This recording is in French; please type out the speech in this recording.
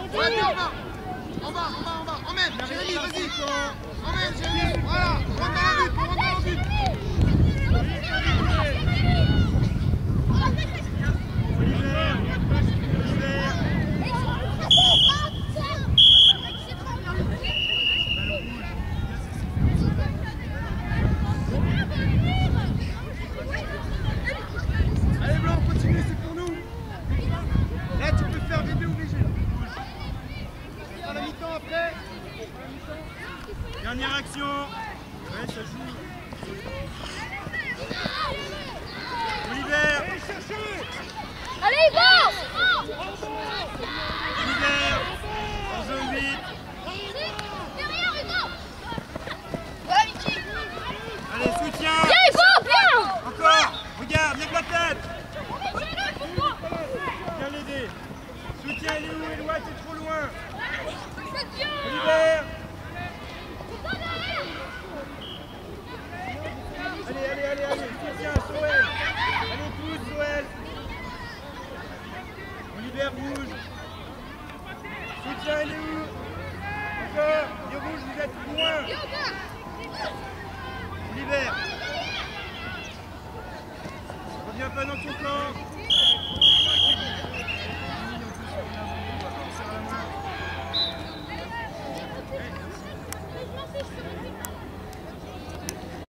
Ouais, en bas. Emmène, Jérémy, vas-y. Emmène, Jérémy. Voilà, rentre dans le but, rentre dans le but. Allez Blanc, continue, c'est pour nous. Là, tu peux faire VB ou VG. À la mi-temps après. Dernière action. Ouais, ça joue. Oliver. Allez, Yvan! Oliver. En zone 8. Allez, soutien. Bien, Yvan, bien! Encore. Regarde, viens avec la tête. Viens l'aider. Soutien, il est où? Eloi, t'es trop loin. Oliver. Allez, soutien, Soel. Allez tous, Soel. Oliver, bouge. Soutien, il est où? Encore. Il bouge, vous êtes loin. Oliver. Reviens pas dans ton camp.